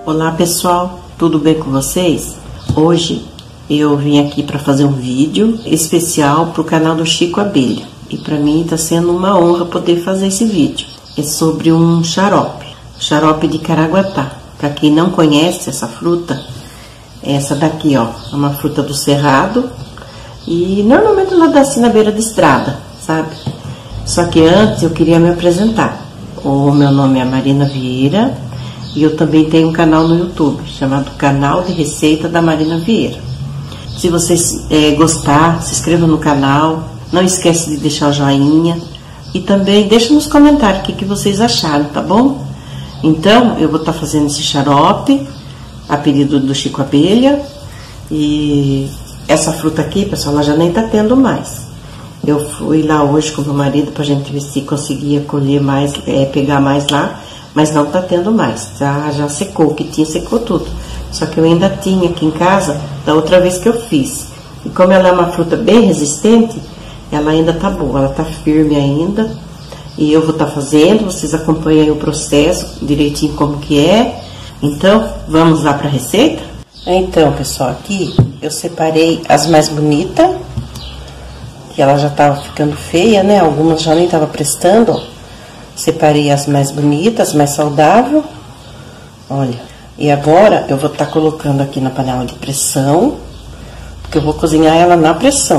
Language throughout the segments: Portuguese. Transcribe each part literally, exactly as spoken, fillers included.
Olá pessoal, tudo bem com vocês? Hoje eu vim aqui para fazer um vídeo especial para o canal do Chico Abelha. E para mim está sendo uma honra poder fazer esse vídeo. É sobre um xarope, xarope de caraguatá. Para quem não conhece essa fruta, é essa daqui, ó, é uma fruta do cerrado. E normalmente ela dá assim na beira da estrada, sabe? Só que antes eu queria me apresentar. O meu nome é Marina Vieira. E eu também tenho um canal no YouTube, chamado Canal de Receita da Marina Vieira. Se vocês é, gostar, se inscreva no canal, não esquece de deixar o joinha. E também deixa nos comentários o que, que vocês acharam, tá bom? Então, eu vou estar tá fazendo esse xarope, a pedido do Chico Abelha. E essa fruta aqui, pessoal, ela já nem tá tendo mais. Eu fui lá hoje com o meu marido pra gente ver se conseguia colher mais, é, pegar mais lá. Mas não tá tendo mais, tá? Já secou, o que tinha secou tudo. Só que eu ainda tinha aqui em casa da outra vez que eu fiz. E como ela é uma fruta bem resistente, ela ainda tá boa, ela tá firme ainda. E eu vou estar tá fazendo, vocês acompanham aí o processo direitinho como que é. Então, vamos lá pra receita? Então, pessoal, aqui eu separei as mais bonitas, que ela já tava ficando feia, né? Algumas já nem tava prestando, ó. Separei as mais bonitas, mais saudáveis. Olha. E agora eu vou estar tá colocando aqui na panela de pressão, porque eu vou cozinhar ela na pressão.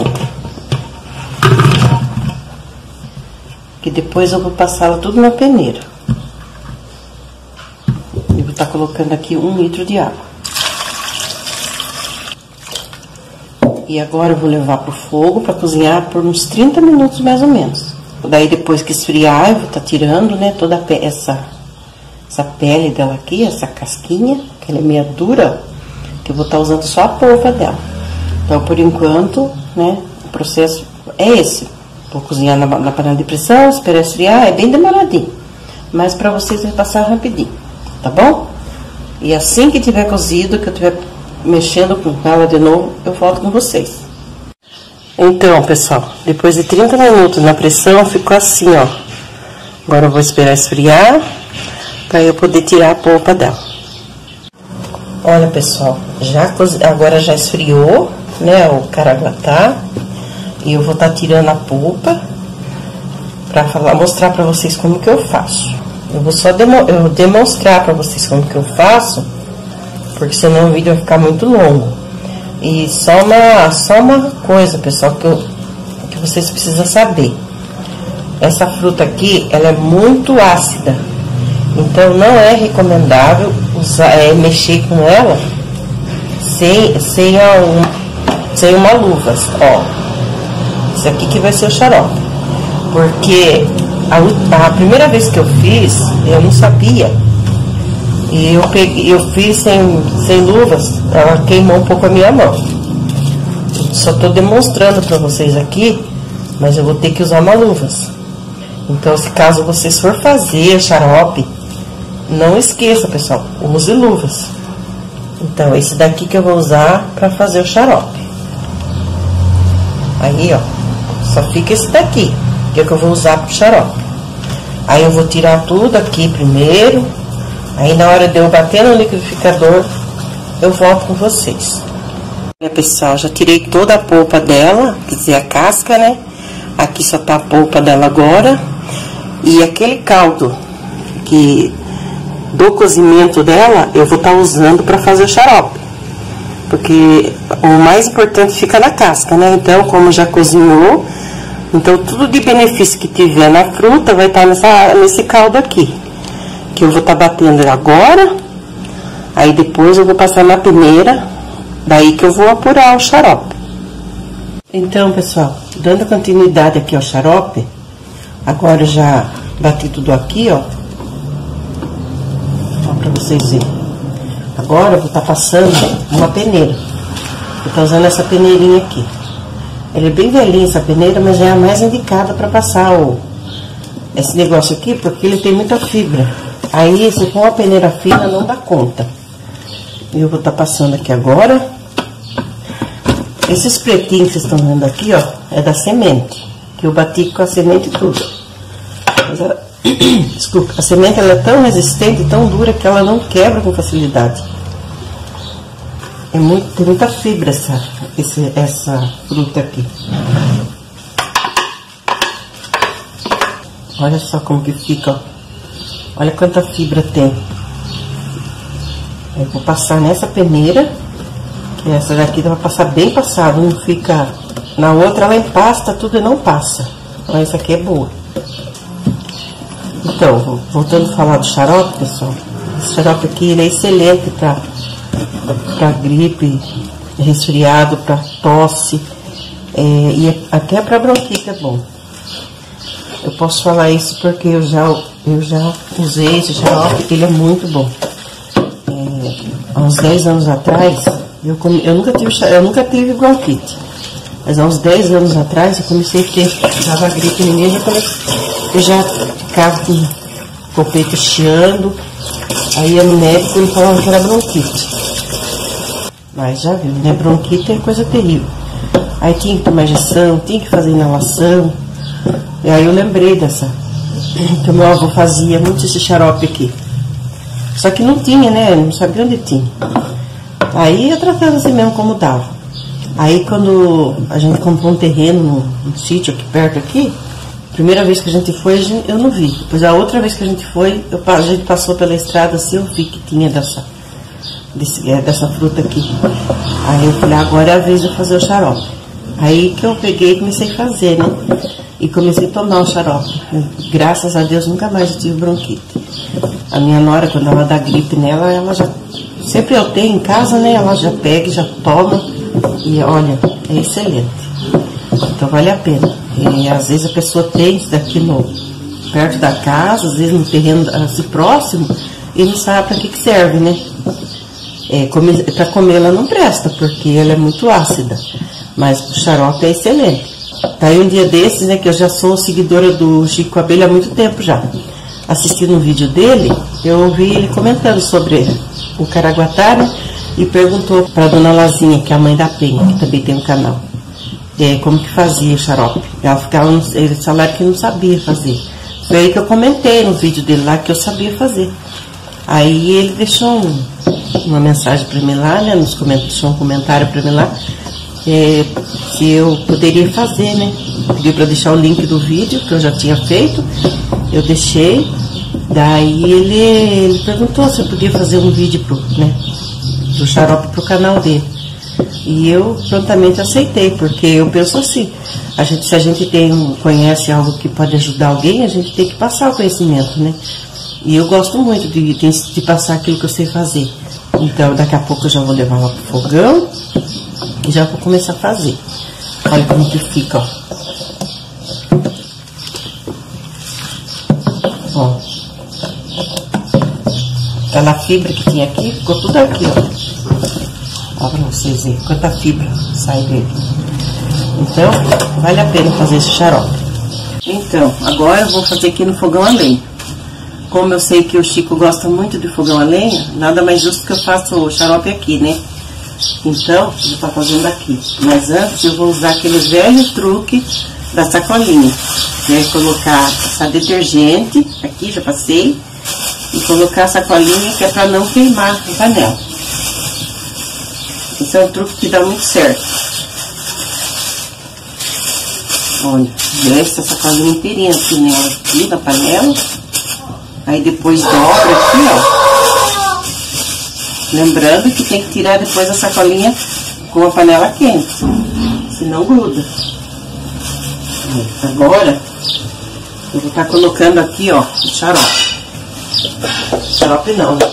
Que depois eu vou passar ela tudo na peneira. Eu vou estar tá colocando aqui um litro de água. E agora eu vou levar pro fogo para cozinhar por uns trinta minutos mais ou menos. Daí depois que esfriar, eu vou estar tá tirando, né, toda essa, essa pele dela aqui, essa casquinha, que ela é meio dura, que eu vou estar tá usando só a polpa dela. Então, por enquanto, né, o processo é esse. Vou cozinhar na, na panela de pressão, esperar esfriar, é bem demoradinho. Mas para vocês vai passar rapidinho, tá bom? E assim que tiver cozido, que eu tiver mexendo com ela de novo, eu volto com vocês. Então, pessoal, depois de trinta minutos na pressão, ficou assim, ó. Agora eu vou esperar esfriar, para eu poder tirar a polpa dela. Olha, pessoal, já cozi... agora já esfriou, né, o caraguatá. E eu vou estar tá tirando a polpa, para falar, mostrar para vocês como que eu faço. Eu vou só demo... eu demonstrar para vocês como que eu faço, porque senão o vídeo vai ficar muito longo. E só uma, só uma coisa, pessoal, que, eu, que vocês precisam saber. Essa fruta aqui, ela é muito ácida. Então, não é recomendável usar, é, mexer com ela sem, sem, a, um, sem uma luva. Ó, isso aqui que vai ser o xarope. Porque a, a primeira vez que eu fiz, eu não sabia. E eu, peguei, eu fiz sem, sem luvas, ela queimou um pouco a minha mão. Só tô demonstrando pra vocês aqui, mas eu vou ter que usar uma luvas. Então, se caso vocês for fazer xarope, não esqueça, pessoal, use luvas. Então, esse daqui que eu vou usar pra fazer o xarope. Aí, ó, só fica esse daqui, que é o que eu vou usar pro xarope. Aí eu vou tirar tudo aqui primeiro. Aí, na hora de eu bater no liquidificador, eu volto com vocês. Olha, pessoal, já tirei toda a polpa dela, quer dizer, a casca, né? Aqui só tá a polpa dela agora. E aquele caldo que do cozimento dela, eu vou estar tá usando para fazer o xarope. Porque o mais importante fica na casca, né? Então, como já cozinhou, então tudo de benefício que tiver na fruta vai estar tá nessa, nesse caldo aqui. Que eu vou estar tá batendo agora, aí depois eu vou passar na peneira, daí que eu vou apurar o xarope. Então, pessoal, dando continuidade aqui ao xarope, agora eu já bati tudo aqui, ó, ó pra vocês verem. Agora eu vou estar tá passando uma peneira, eu tô usando essa peneirinha aqui. Ela é bem velhinha essa peneira, mas é a mais indicada para passar o, esse negócio aqui, porque ele tem muita fibra. Aí, se for uma peneira fina, não dá conta. Eu vou estar tá passando aqui agora. Esses pretinhos que vocês estão vendo aqui, ó, é da semente. Que eu bati com a semente e tudo. Mas Desculpa, a semente ela é tão resistente, tão dura, que ela não quebra com facilidade. É muito, tem muita fibra essa, esse, essa fruta aqui. Olha só como que fica, ó. Olha quanta fibra tem. Eu vou passar nessa peneira, que essa daqui vai passar bem passado, não fica... Na outra ela empasta tudo e não passa. Então essa aqui é boa. Então, voltando a falar do xarope, pessoal. Esse xarope aqui ele é excelente para para gripe, resfriado, para tosse, é, e até para bronquite é bom. Eu posso falar isso porque eu já, eu já usei esse xarope, ele é muito bom. É, há uns dez anos atrás, eu, come, eu, nunca tive, eu nunca tive bronquite. Mas há uns dez anos atrás eu comecei a ter, dava gripe em mim, eu já, comecei, eu já ficava com o peito chiando, aí ia no médico e ele falava que era bronquite. Mas já viu, né? Bronquite é coisa terrível. Aí tinha que tomar injeção, tinha que fazer inalação. E aí eu lembrei dessa, que o meu avô fazia muito esse xarope aqui. Só que não tinha, né? Não sabia onde tinha. Aí eu tratava assim mesmo como dava. Aí quando a gente comprou um terreno num, num sítio aqui perto aqui, primeira vez que a gente foi, eu não vi. Depois a outra vez que a gente foi, eu, a gente passou pela estrada assim, eu vi que tinha dessa, desse, é, dessa fruta aqui. Aí eu falei, agora é a vez de eu fazer o xarope. Aí que eu peguei e comecei a fazer, né? E comecei a tomar o xarope. Graças a Deus nunca mais eu tive bronquite. A minha nora, quando ela dá gripe nela, ela já... Sempre eu tenho em casa, né? Ela já pega, já toma. E olha, é excelente. Então vale a pena. E às vezes a pessoa tem isso daqui no, perto da casa, às vezes no terreno assim próximo, e não sabe para que, que serve, né? É, para comer ela não presta, porque ela é muito ácida. Mas o xarope é excelente. Tá aí um dia desses, né, que eu já sou seguidora do Chico Abelha há muito tempo já. Assistindo um vídeo dele, eu ouvi ele comentando sobre o caraguatá, né, e perguntou para dona Lazinha, que é a mãe da Penha, que também tem um canal, é, como que fazia o xarope. Ela ficava, eles falaram que não sabia fazer. Foi aí que eu comentei no vídeo dele lá que eu sabia fazer. Aí ele deixou um, uma mensagem para mim lá, né, nos comentários, deixou um comentário para mim lá, é, que eu poderia fazer, né? Pediu para deixar o link do vídeo que eu já tinha feito, eu deixei. Daí ele, ele perguntou se eu podia fazer um vídeo pro, né, do xarope pro canal dele. E eu prontamente aceitei, porque eu penso assim, a gente, se a gente tem, conhece algo que pode ajudar alguém, a gente tem que passar o conhecimento, né? E eu gosto muito de, de, de passar aquilo que eu sei fazer. Então daqui a pouco eu já vou levar lá pro fogão e já vou começar a fazer. Olha como que fica, ó. Ó. Aquela fibra que tinha aqui, ficou tudo aqui, ó. Ó pra vocês verem quanta fibra sai dele. Então, vale a pena fazer esse xarope. Então, agora eu vou fazer aqui no fogão a lenha. Como eu sei que o Chico gosta muito de fogão a lenha, nada mais justo que eu faça o xarope aqui, né? Então, eu vou estar fazendo aqui. Mas antes eu vou usar aquele velho truque da sacolinha. Né? Colocar essa detergente, aqui já passei, e colocar a sacolinha que é para não queimar a panela. Esse é um truque que dá muito certo. Olha, desce a sacolinha inteirinha assim, né? Aqui na panela. Aí depois dobra aqui, ó. Lembrando que tem que tirar depois a sacolinha com a panela quente, senão gruda. Agora, eu vou estar colocando aqui, ó, o xarope. Xarope não, né?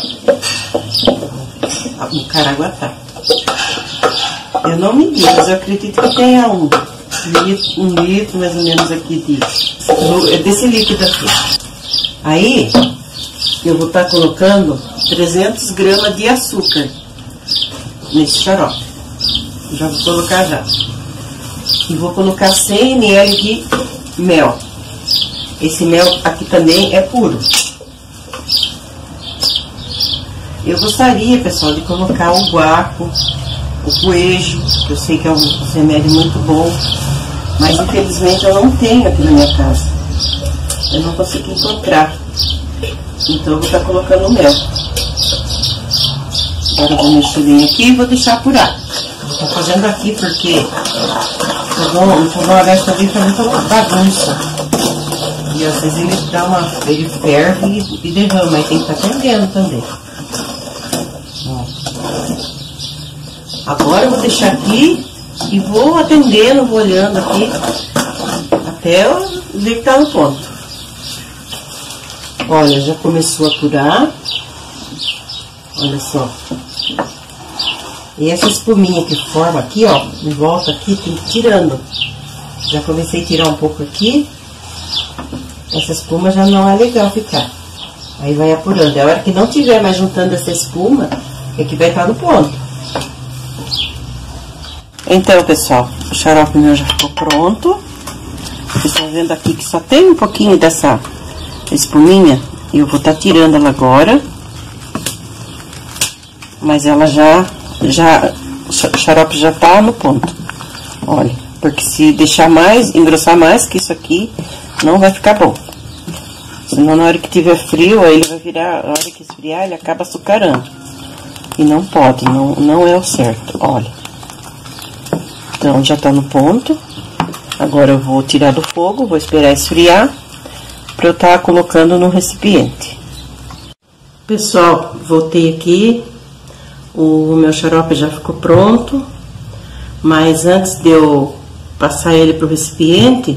O caraguatá. Eu não medi, mas eu acredito que tenha um litro, um litro mais ou menos aqui de, desse líquido aqui. Aí, eu vou estar colocando trezentos gramas de açúcar nesse xarope. Já vou colocar já. E vou colocar cem mililitros de mel. Esse mel aqui também é puro. Eu gostaria, pessoal, de colocar o guaco, o coejo, que eu sei que é um remédio muito bom, mas infelizmente eu não tenho aqui na minha casa. eu não consigo encontrar. Então eu vou estar colocando o mel. Agora eu vou mexer bem aqui e vou deixar apurar. Eu tô fazendo aqui porque o fogão a gás também faz muita bagunça. E às vezes ele dá uma. ele ferve e, e derrama, mas tem que estar atendendo também. Ó. Agora eu vou deixar aqui e vou atendendo, vou olhando aqui até eu ver que tá no ponto. Olha, já começou a apurar. Olha só. E essa espuminha que forma aqui, ó, em volta aqui, tem que ir tirando. Já comecei a tirar um pouco aqui. Essa espuma já não é legal ficar. Aí vai apurando. A hora que não tiver mais juntando essa espuma, é que vai estar no ponto. Então, pessoal, o xarope meu já ficou pronto. Vocês estão vendo aqui que só tem um pouquinho dessa espuminha. E eu vou estar tirando ela agora. Mas ela já, já, o xarope já tá no ponto. Olha, porque se deixar mais, engrossar mais que isso aqui, não vai ficar bom. Senão na hora que tiver frio, aí ele vai virar, na hora que esfriar, ele acaba açucarando. E não pode, não, não é o certo, olha. Então já tá no ponto. Agora eu vou tirar do fogo, vou esperar esfriar, pra eu estar colocando no recipiente. Pessoal, voltei aqui. O meu xarope já ficou pronto, mas antes de eu passar ele para o recipiente,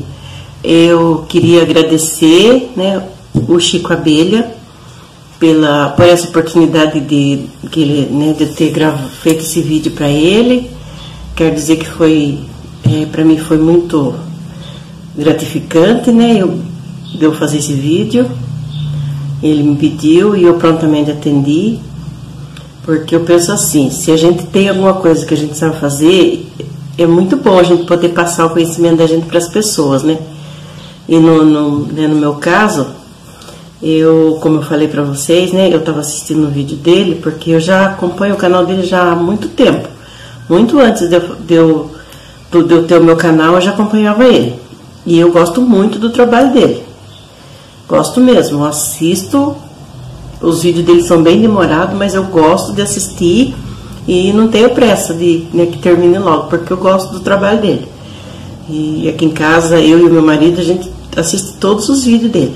eu queria agradecer, né, o Chico Abelha pela, por essa oportunidade de, que ele, né, de ter gravo, feito esse vídeo para ele. Quero dizer que foi, é, para mim foi muito gratificante, né, eu, de eu fazer esse vídeo. Ele me pediu e eu prontamente atendi. Porque eu penso assim, se a gente tem alguma coisa que a gente sabe fazer, é muito bom a gente poder passar o conhecimento da gente para as pessoas, né? E no, no, né, no meu caso, eu, como eu falei para vocês, né, eu estava assistindo o vídeo dele, porque eu já acompanho o canal dele já há muito tempo. Muito antes de eu, de eu, de eu ter o meu canal, eu já acompanhava ele. E eu gosto muito do trabalho dele. Gosto mesmo, eu assisto. Os vídeos dele são bem demorados, mas eu gosto de assistir e não tenho pressa de, né, que termine logo, porque eu gosto do trabalho dele. E aqui em casa, eu e o meu marido, a gente assiste todos os vídeos dele.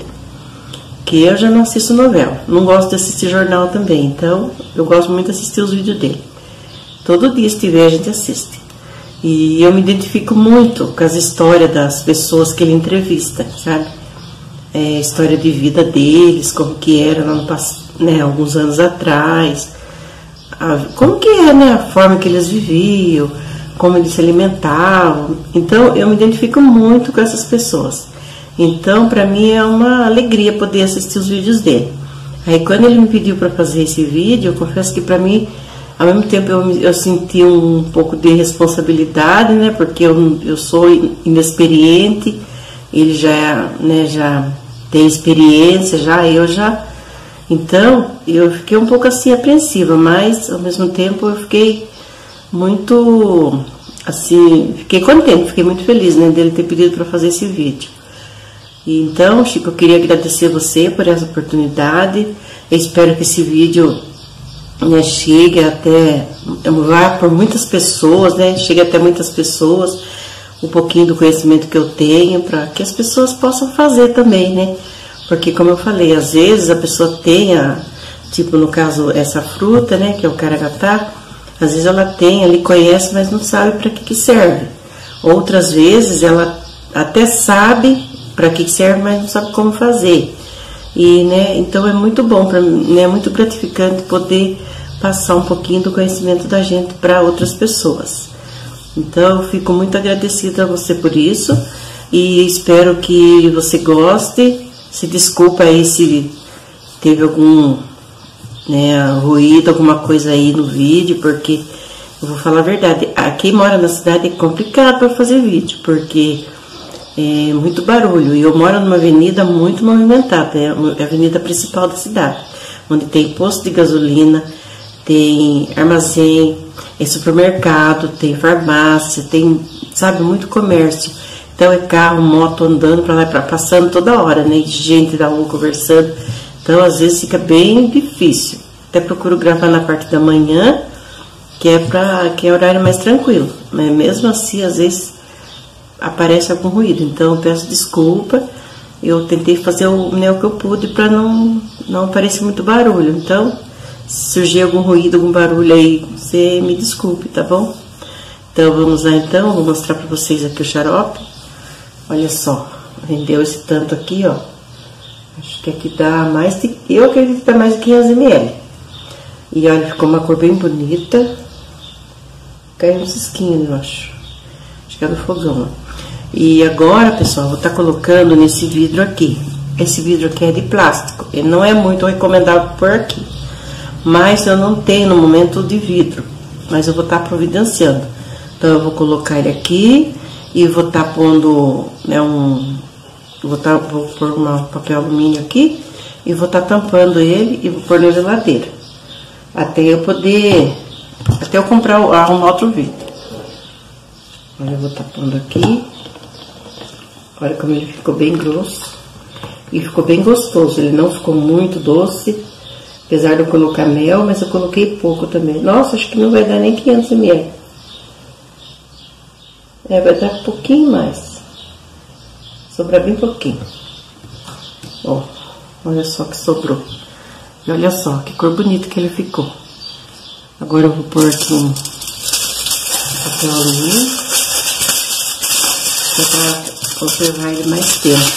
Que eu já não assisto novela, não gosto de assistir jornal também, então eu gosto muito de assistir os vídeos dele. Todo dia, se tiver, a gente assiste. E eu me identifico muito com as histórias das pessoas que ele entrevista, sabe? É, história de vida deles, como que era lá no, né, alguns anos atrás, a, como que é, né, a forma que eles viviam, como eles se alimentavam. Então eu me identifico muito com essas pessoas. Então para mim é uma alegria poder assistir os vídeos dele. Aí quando ele me pediu para fazer esse vídeo, eu confesso que para mim, ao mesmo tempo eu, eu senti um pouco de responsabilidade, né, porque eu, eu sou inexperiente, ele já, né, já tem experiência, já eu já. Então, eu fiquei um pouco assim apreensiva, mas ao mesmo tempo eu fiquei muito, assim, fiquei contente, fiquei muito feliz, né, dele ter pedido para fazer esse vídeo. E então, Chico, eu queria agradecer você por essa oportunidade. Eu espero que esse vídeo, né, chegue até, vá por muitas pessoas, né, chegue até muitas pessoas, um pouquinho do conhecimento que eu tenho, para que as pessoas possam fazer também, né? Porque, como eu falei, às vezes a pessoa tem, a, tipo no caso, essa fruta, né, que é o caraguatá, às vezes ela tem, ela conhece, mas não sabe para que que serve. Outras vezes ela até sabe para que que serve, mas não sabe como fazer. E, né, então é muito bom, pra mim, né, é muito gratificante poder passar um pouquinho do conhecimento da gente para outras pessoas. Então, eu fico muito agradecida a você por isso e espero que você goste. Se desculpa aí se teve algum, né, ruído, alguma coisa aí no vídeo, porque eu vou falar a verdade, quem mora na cidade é complicado para fazer vídeo, porque é muito barulho. E eu moro numa avenida muito movimentada, é a avenida principal da cidade, onde tem posto de gasolina, tem armazém, tem supermercado, tem farmácia, tem, sabe, muito comércio. Então é carro, moto andando para lá e pra, passando toda hora, né? Gente da rua conversando. Então às vezes fica bem difícil. Até procuro gravar na parte da manhã, que é para que é horário mais tranquilo. Mas mesmo assim, às vezes aparece algum ruído. Então eu peço desculpa. Eu tentei fazer o, né, o que eu pude para não não aparecer muito barulho. Então, se surgir algum ruído, algum barulho aí, você me desculpe, tá bom? Então vamos lá então, vou mostrar para vocês aqui o xarope. Olha só, rendeu esse tanto aqui, ó. Acho que aqui dá mais de, eu acredito que dá mais de quinhentos mililitros. E olha, ficou uma cor bem bonita. Caiu um cisquinho, eu acho. Acho que é no fogão, ó. E agora, pessoal, vou estar colocando nesse vidro aqui. Esse vidro aqui é de plástico. Ele não é muito recomendável por aqui. Mas eu não tenho no momento de vidro. Mas eu vou estar providenciando. Então eu vou colocar ele aqui e vou estar pondo, né, um, vou, tá, vou pôr um papel alumínio aqui e vou estar tampando ele e vou pôr na geladeira até eu poder, até eu comprar, arrumar outro vidro. Olha, eu vou estar pondo aqui. Olha como ele ficou bem grosso e ficou bem gostoso. Ele não ficou muito doce, apesar de eu colocar mel, mas eu coloquei pouco também. Nossa, acho que não vai dar nem quinhentos mililitros. É, vai dar um pouquinho mais. Sobrar bem pouquinho. Ó, olha só que sobrou. E olha só, que cor bonita que ele ficou. Agora eu vou pôr aqui um papel alumínio. Para conservar ele mais tempo.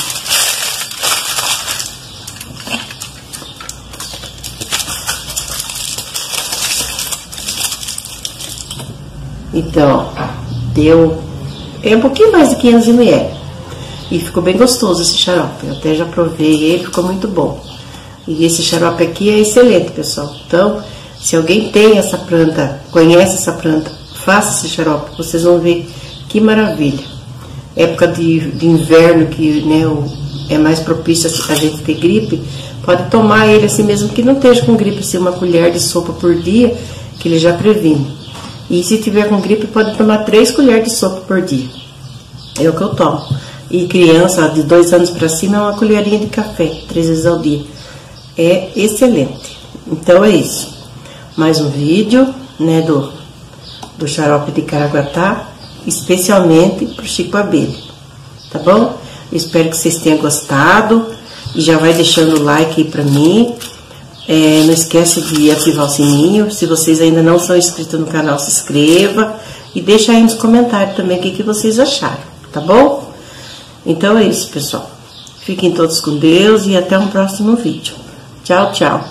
Então, deu... É um pouquinho mais de quinhentos mililitros. E ficou bem gostoso esse xarope. Eu até já provei ele, ficou muito bom. E esse xarope aqui é excelente, pessoal. Então, se alguém tem essa planta, conhece essa planta, faça esse xarope. Vocês vão ver que maravilha. Época de, de inverno, que, né, o, é mais propício a gente ter gripe, pode tomar ele assim mesmo que não esteja com gripe, assim, uma colher de sopa por dia, que ele já previne. E se tiver com gripe, pode tomar três colheres de sopa por dia. É o que eu tomo. E criança de dois anos para cima é uma colherinha de café, três vezes ao dia. É excelente. Então é isso. Mais um vídeo, né, do, do xarope de Caraguatá, especialmente para o Chico Abelha. Tá bom? Eu espero que vocês tenham gostado. E já vai deixando o like aí para mim. É, não esquece de ativar o sininho. Se vocês ainda não são inscritos no canal, se inscreva. E deixa aí nos comentários também o que, que vocês acharam, tá bom? Então é isso, pessoal. Fiquem todos com Deus e até um próximo vídeo. Tchau, tchau.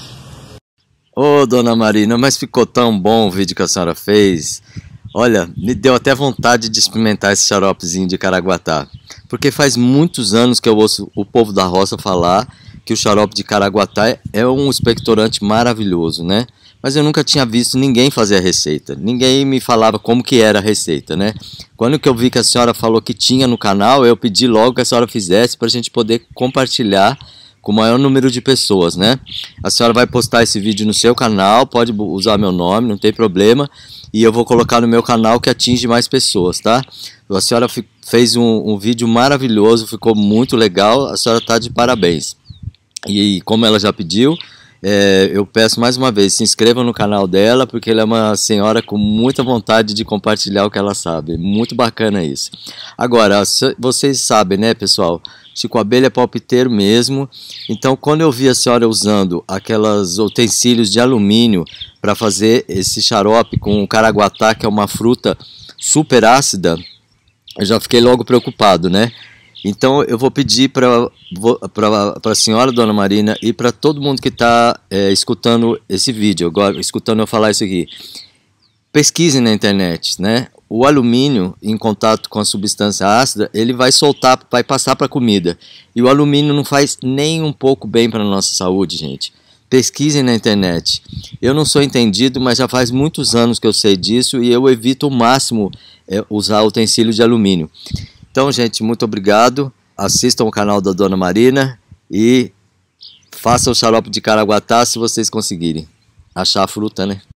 Ô, dona Marina, mas ficou tão bom o vídeo que a senhora fez. Olha, me deu até vontade de experimentar esse xaropezinho de Caraguatá. Porque faz muitos anos que eu ouço o povo da roça falar que o xarope de Caraguatá é um expectorante maravilhoso, né? Mas eu nunca tinha visto ninguém fazer a receita. Ninguém me falava como que era a receita, né? Quando que eu vi que a senhora falou que tinha no canal, eu pedi logo que a senhora fizesse para a gente poder compartilhar com o maior número de pessoas, né? A senhora vai postar esse vídeo no seu canal, pode usar meu nome, não tem problema. E eu vou colocar no meu canal que atinge mais pessoas, tá? A senhora fez um, um vídeo maravilhoso, ficou muito legal, a senhora está de parabéns. E como ela já pediu, é, eu peço mais uma vez, se inscrevam no canal dela, porque ela é uma senhora com muita vontade de compartilhar o que ela sabe. Muito bacana isso. Agora, vocês sabem, né, pessoal? Chico Abelha é palpiteiro mesmo. Então, quando eu vi a senhora usando aquelas utensílios de alumínio para fazer esse xarope com o Caraguatá, que é uma fruta super ácida, eu já fiquei logo preocupado, né? Então eu vou pedir para a senhora, dona Marina, e para todo mundo que está é, escutando esse vídeo, agora escutando eu falar isso aqui, pesquisem na internet, né? O alumínio em contato com a substância ácida, ele vai soltar, vai passar para a comida. E o alumínio não faz nem um pouco bem para a nossa saúde, gente. Pesquisem na internet. Eu não sou entendido, mas já faz muitos anos que eu sei disso e eu evito o máximo é, usar utensílio de alumínio. Então, gente, muito obrigado. Assistam o canal da Dona Marina e façam o xarope de Caraguatá se vocês conseguirem achar a fruta, né?